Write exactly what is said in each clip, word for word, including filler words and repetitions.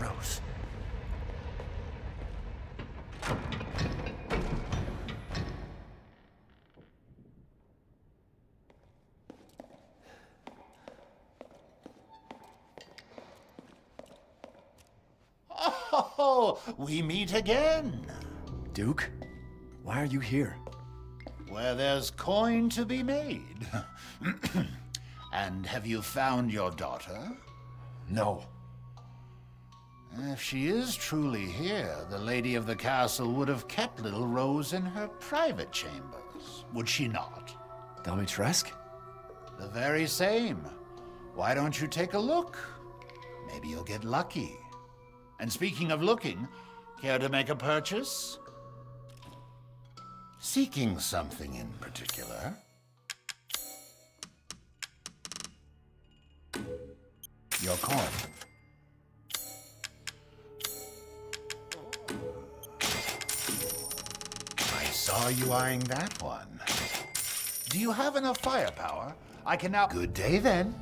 Rose. Oh, we meet again. Duke, why are you here? Where there's coin to be made. And have you found your daughter? No. If she is truly here, the lady of the castle would have kept little Rose in her private chambers, would she not? Dimitrescu? The very same. Why don't you take a look? Maybe you'll get lucky. And speaking of looking, care to make a purchase? Seeking something in particular? Your coin. I saw you eyeing that one. Do you have enough firepower? I can now— Good day, then.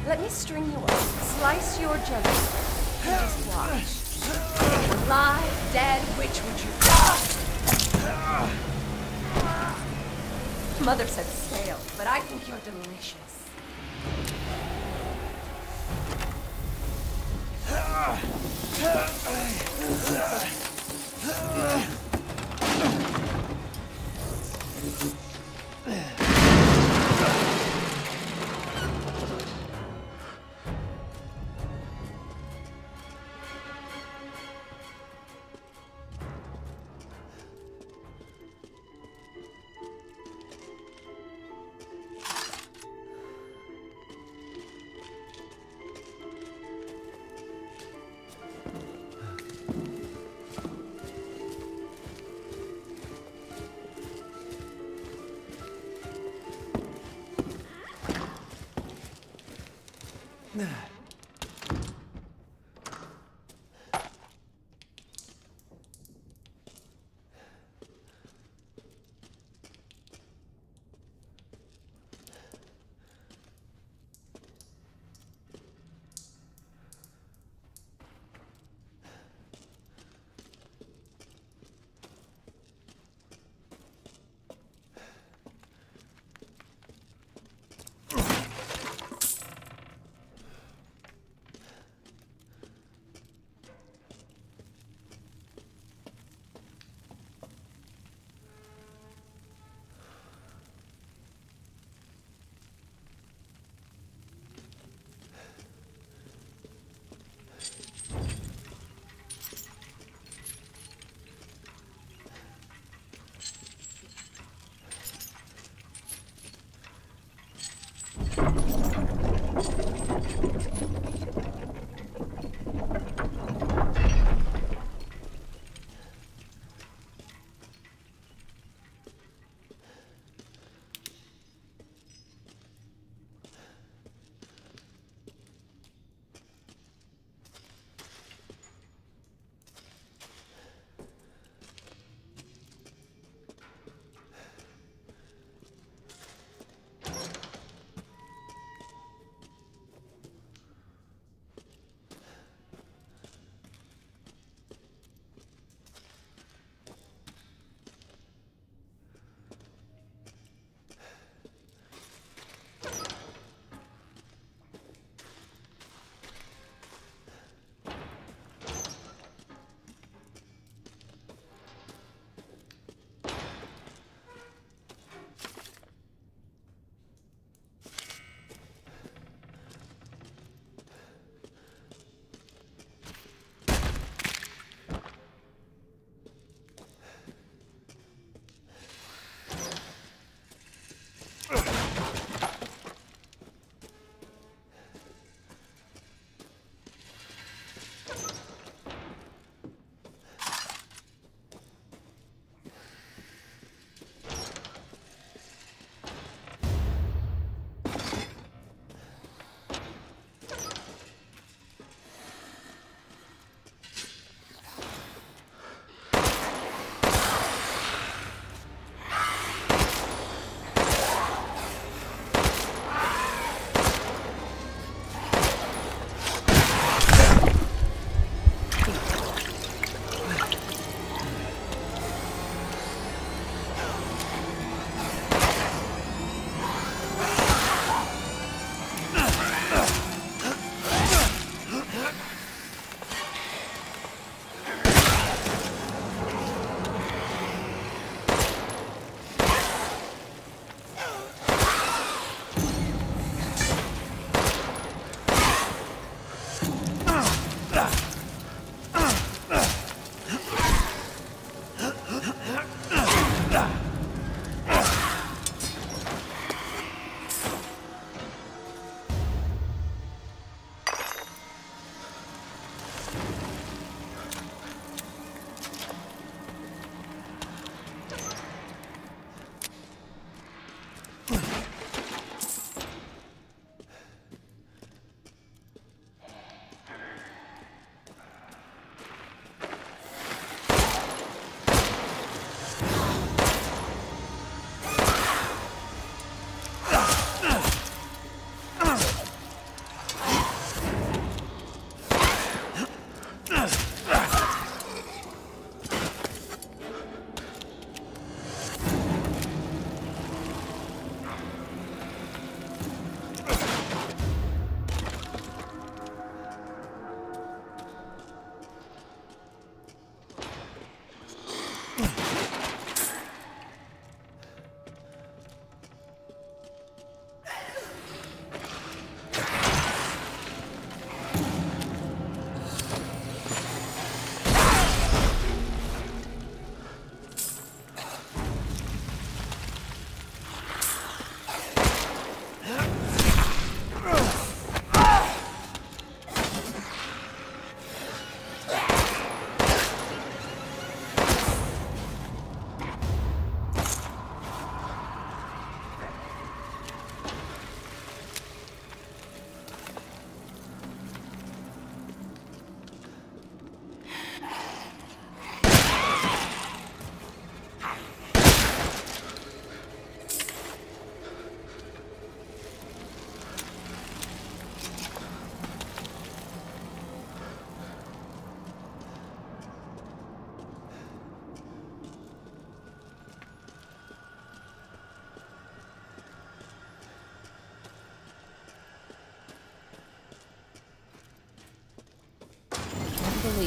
Let me string you up, slice your jelly, and just watch. Alive, dead, which would you rather? Mother said stale, but I think you're delicious.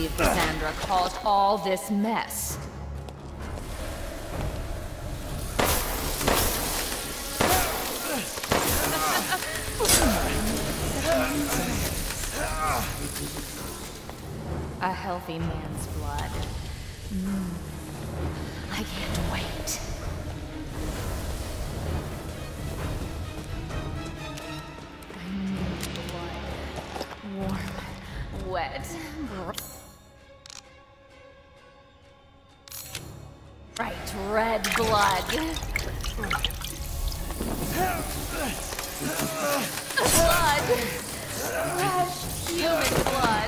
believe Cassandra caused all this mess. A healthy man's blood. Mm. I can't wait. I need blood. Warm, wet, bright red blood. Blood! Fresh human blood!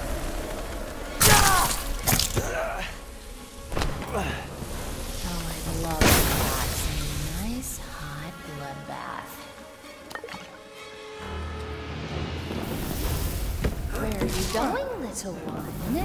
Oh, I'd love to have some nice hot bloodbath. Where are you going, little one?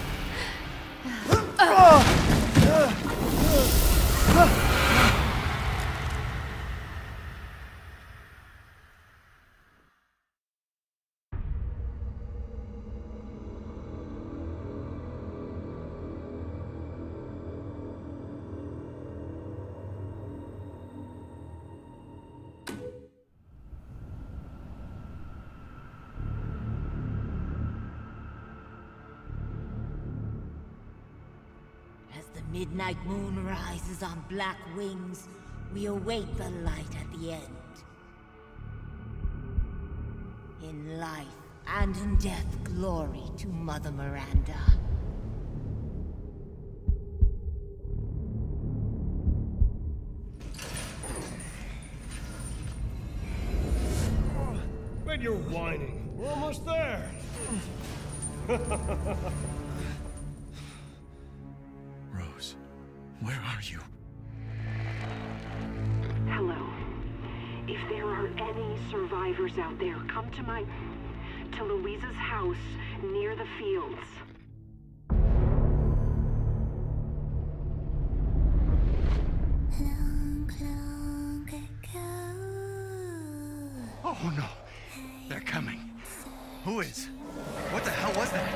Midnight moon rises on black wings. We await the light at the end. In life and in death, glory to Mother Miranda. But you're whining. We're almost there. Rose, where are you? Hello. If there are any survivors out there, come to my... to Louisa's house near the fields. Oh no! They're coming. Who is? What the hell was that?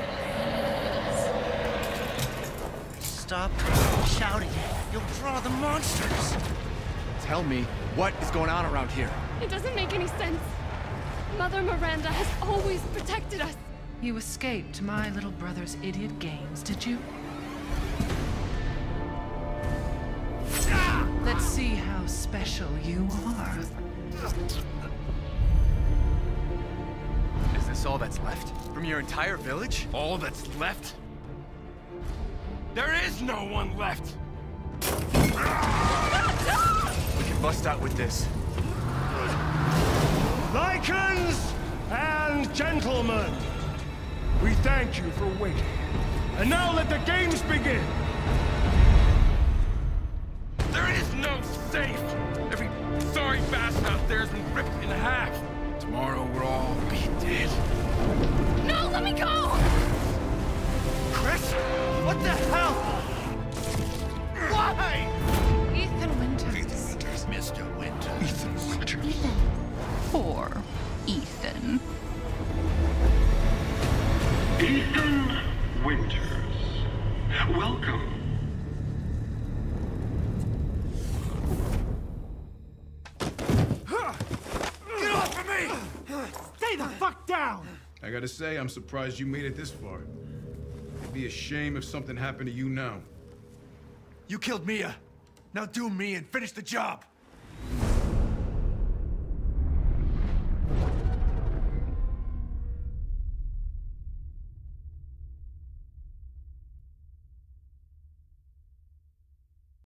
Stop shouting. You'll draw the monsters. Tell me, what is going on around here? It doesn't make any sense. Mother Miranda has always protected us. You escaped my little brother's idiot games, did you? Let's see how special you are. Is this all that's left? From your entire village? All that's left? There is no one left! We can bust out with this. Lycans and gentlemen, we thank you for waiting. And now let the games begin! There is no safe! Every sorry bastard out there has been ripped in half. Tomorrow we'll all be dead. No, let me go! Chris? What the hell? Why? Ethan Winters. Mister Winters. Ethan Winters. Ethan. Poor Ethan. Ethan Winters. Welcome. Get off of me! Stay the fuck down! I gotta say, I'm surprised you made it this far. It'd be a shame if something happened to you now. You killed Mia. Now do me and finish the job.